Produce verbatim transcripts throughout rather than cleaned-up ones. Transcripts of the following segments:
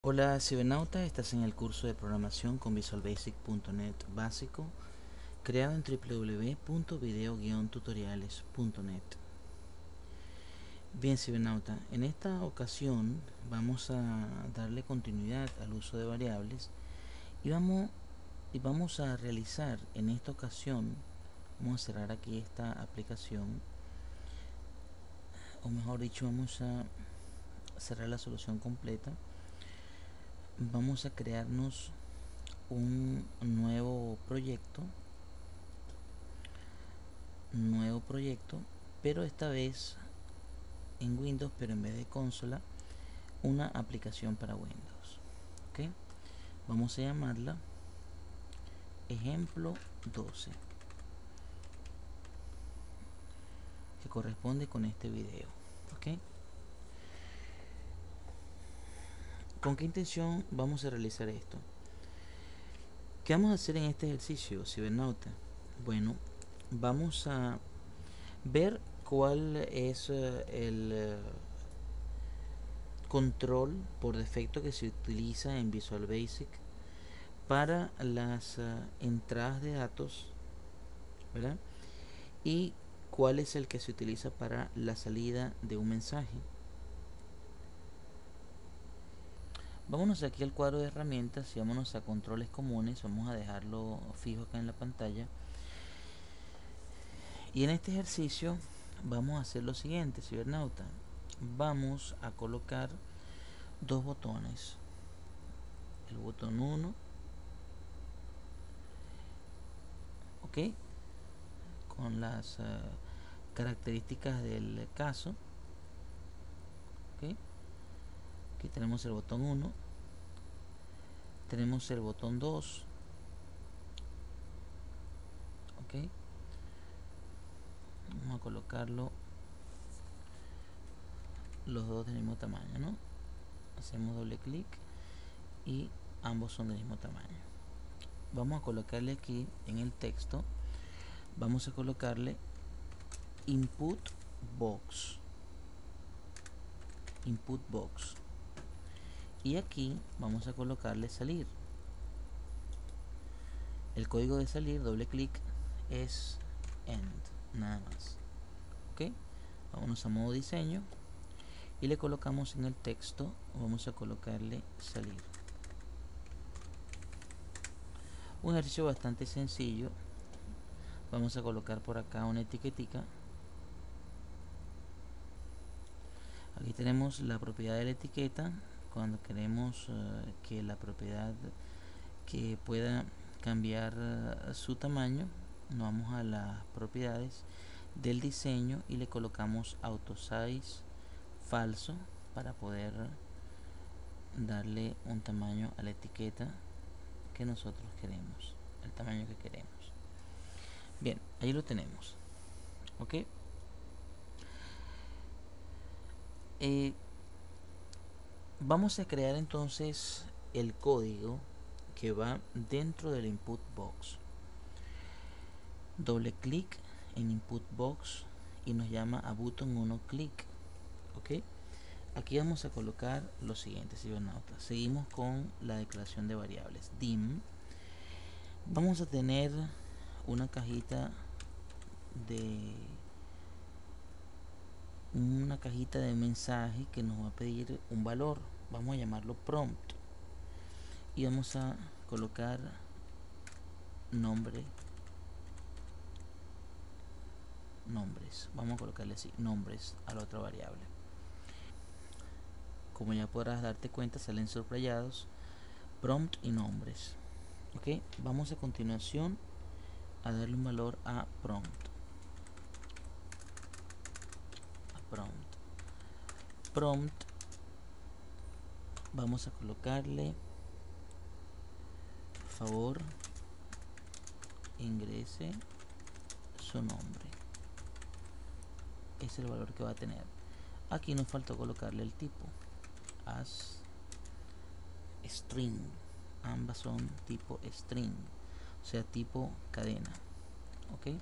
Hola cibernauta, estás en el curso de programación con visual basic punto net básico, creado en w w w punto video guion tutoriales punto net. Bien cibernauta, en esta ocasión vamos a darle continuidad al uso de variables y vamos, y vamos a realizar en esta ocasión, vamos a cerrar aquí esta aplicación, o mejor dicho, vamos a cerrar la solución completa. Vamos a crearnos un nuevo proyecto nuevo proyecto pero esta vez en Windows, pero en vez de consola, una aplicación para Windows. ¿Ok? Vamos a llamarla ejemplo doce, que corresponde con este video. ¿Ok? ¿Con qué intención vamos a realizar esto? ¿Qué vamos a hacer en este ejercicio, cibernauta? Bueno, vamos a ver cuál es uh, el uh, control por defecto que se utiliza en Visual Basic para las uh, entradas de datos, ¿verdad? Y cuál es el que se utiliza para la salida de un mensaje. Vámonos aquí al cuadro de herramientas y vámonos a controles comunes. Vamos a dejarlo fijo acá en la pantalla. Y en este ejercicio vamos a hacer lo siguiente, cibernauta. Vamos a colocar dos botones. El botón uno, ok, con las uh, características del caso. Okay. Aquí tenemos el botón uno, tenemos el botón dos, ok, vamos a colocarlo los dos del mismo tamaño, ¿no? Hacemos doble clic y ambos son del mismo tamaño. Vamos a colocarle aquí en el texto, vamos a colocarle input box, input box, y aquí vamos a colocarle salir. El código de salir, doble clic, es end, nada más. Ok, vámonos a modo diseño y le colocamos en el texto, vamos a colocarle salir. Un ejercicio bastante sencillo. Vamos a colocar por acá una etiquetica. Aquí tenemos la propiedad de la etiqueta. Cuando queremos uh, que la propiedad que pueda cambiar uh, su tamaño, nos vamos a las propiedades del diseño y le colocamos auto size falso para poder darle un tamaño a la etiqueta que nosotros queremos, el tamaño que queremos. Bien, ahí lo tenemos. Ok, eh, vamos a crear entonces el código que va dentro del input box. Doble clic en input box y nos llama a button uno clic. Ok, aquí vamos a colocar lo siguiente, cibernautas. Seguimos con la declaración de variables dim. Vamos a tener una cajita de una cajita de mensaje que nos va a pedir un valor. Vamos a llamarlo prompt y vamos a colocar nombre, nombres. Vamos a colocarle así, nombres a la otra variable. Como ya podrás darte cuenta, salen subrayados prompt y nombres. Ok, vamos a continuación a darle un valor a prompt. A prompt. Prompt. Vamos a colocarle favor ingrese su nombre. Es el valor que va a tener. Aquí nos falta colocarle el tipo as string. Ambas son tipo string, o sea, tipo cadena. Ok,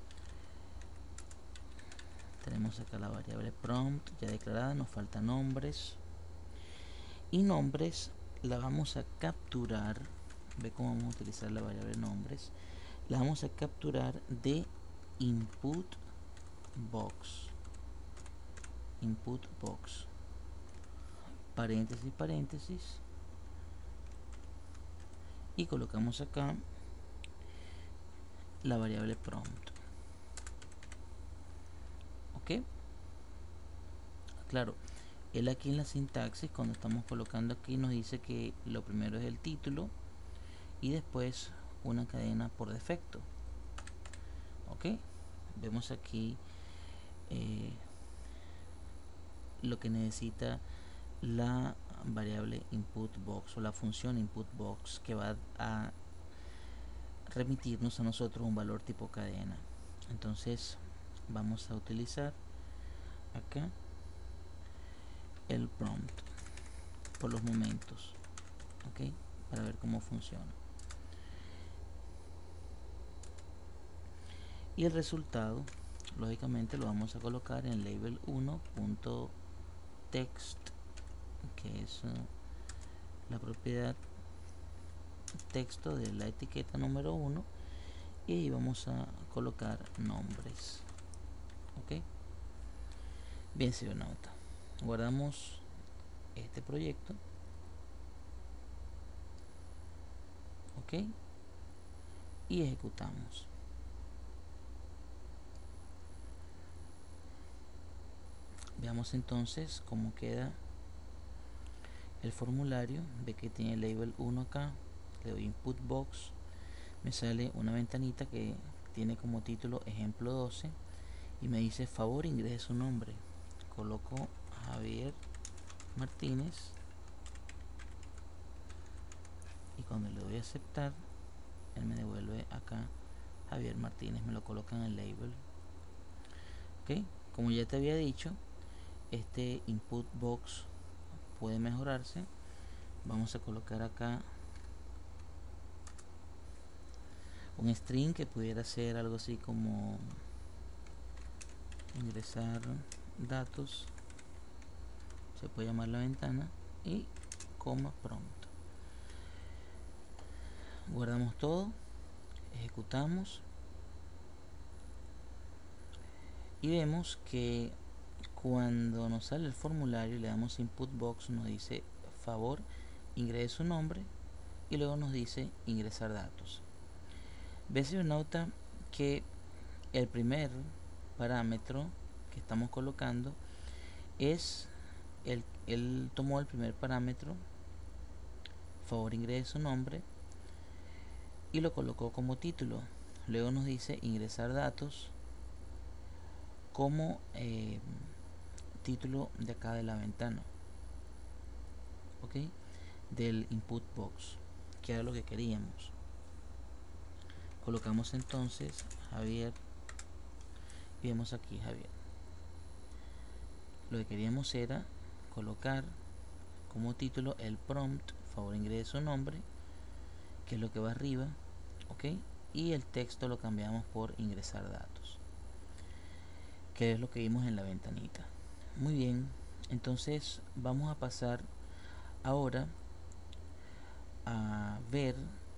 tenemos acá la variable prompt ya declarada. Nos faltan nombres, y nombres la vamos a capturar. Ve cómo vamos a utilizar la variable nombres. La vamos a capturar de input box. Input box. Paréntesis, paréntesis. Y colocamos acá la variable prompt. Ok. Claro, él aquí en la sintaxis, cuando estamos colocando aquí, nos dice que lo primero es el título y después una cadena por defecto. Ok, vemos aquí eh, lo que necesita la variable input box o la función input box, que va a remitirnos a nosotros un valor tipo cadena. Entonces vamos a utilizar acá el prompt por los momentos, ok, para ver cómo funciona. Y el resultado lógicamente lo vamos a colocar en label uno.text, que es uh, la propiedad texto de la etiqueta número uno, y ahí vamos a colocar nombres. Ok, bien, cibernauta, guardamos este proyecto. Ok, y ejecutamos. Veamos entonces cómo queda el formulario. Ve que tiene label uno acá, le doy input box, me sale una ventanita que tiene como título ejemplo doce y me dice favor ingrese su nombre. Coloco Javier Martínez y cuando le doy a aceptar, él me devuelve acá Javier Martínez, me lo coloca en el label. Ok, como ya te había dicho, este input box puede mejorarse. Vamos a colocar acá un string que pudiera ser algo así como ingresar datos, se puede llamar la ventana, y coma prompt. Guardamos todo, ejecutamos y vemos que cuando nos sale el formulario y le damos input box, nos dice favor ingrese su nombre y luego nos dice ingresar datos. Ve, cibernauta, que el primer parámetro que estamos colocando es el, él tomó el primer parámetro, favor ingrese su nombre, y lo colocó como título. Luego nos dice ingresar datos como eh, título de acá de la ventana, ok, del input box, que era lo que queríamos. Colocamos entonces Javier y vemos aquí Javier. Lo que queríamos era colocar como título el prompt, favor ingrese su nombre, que es lo que va arriba, ok, y el texto lo cambiamos por ingresar datos, que es lo que vimos en la ventanita. Muy bien, entonces vamos a pasar ahora a ver,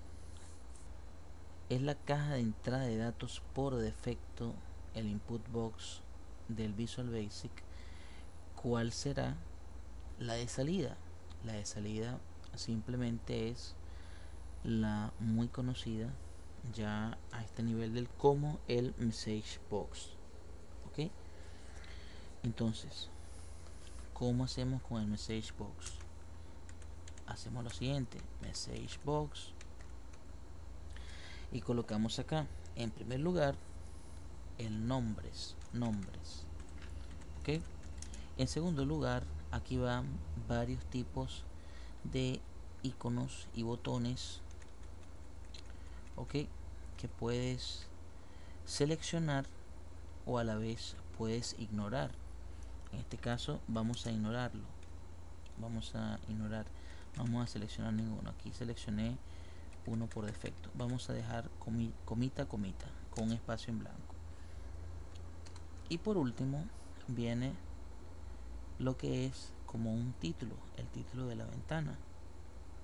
es la caja de entrada de datos por defecto, el input box del Visual Basic. ¿Cuál será la de salida? La de salida simplemente es la muy conocida ya a este nivel del como el message box. Ok, entonces, ¿cómo hacemos con el message box? Hacemos lo siguiente: message box, y colocamos acá en primer lugar el nombres nombres ok. En segundo lugar, aquí van varios tipos de iconos y botones, ok, que puedes seleccionar o a la vez puedes ignorar. En este caso vamos a ignorarlo, vamos a ignorar, no vamos a seleccionar ninguno. Aquí seleccioné uno por defecto. Vamos a dejar comi comita comita con un espacio en blanco. Y por último viene lo que es como un título, el título de la ventana.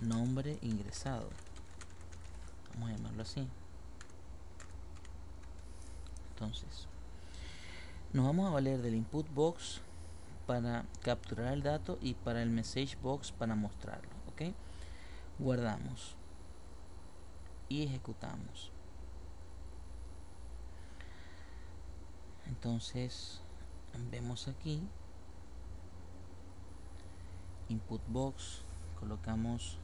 nombre ingresado, vamos a llamarlo así. Entonces nos vamos a valer del input box para capturar el dato y para el message box para mostrarlo. Ok, guardamos y ejecutamos. Entonces vemos aquí input box, colocamos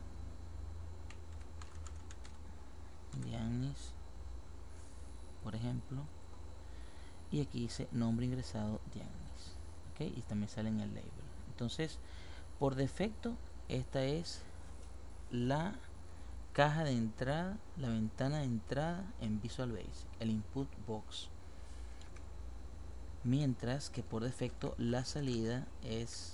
Dianis, por ejemplo, y aquí dice nombre ingresado Dianis. Ok, y también sale en el label. Entonces, por defecto, esta es la caja de entrada, la ventana de entrada en Visual Basic, el input box. Mientras que por defecto la salida es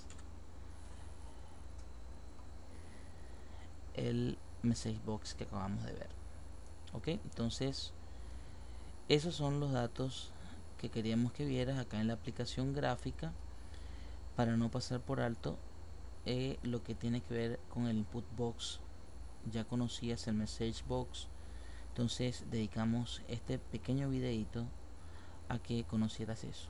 el message box que acabamos de ver. Ok, entonces esos son los datos que queríamos que vieras acá en la aplicación gráfica, para no pasar por alto eh, lo que tiene que ver con el input box. Ya conocías el message box, entonces dedicamos este pequeño videito a que conocieras eso.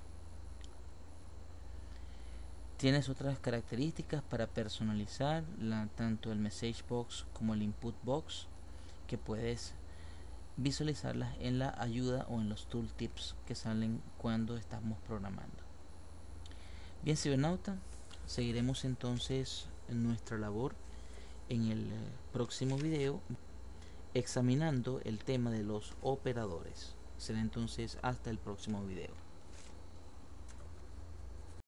Tienes otras características para personalizar la, tanto el message box como el input box, que puedes visualizarlas en la ayuda o en los tooltips que salen cuando estamos programando. Bien, cibernauta, seguiremos entonces nuestra labor en el próximo video examinando el tema de los operadores. Será entonces hasta el próximo video.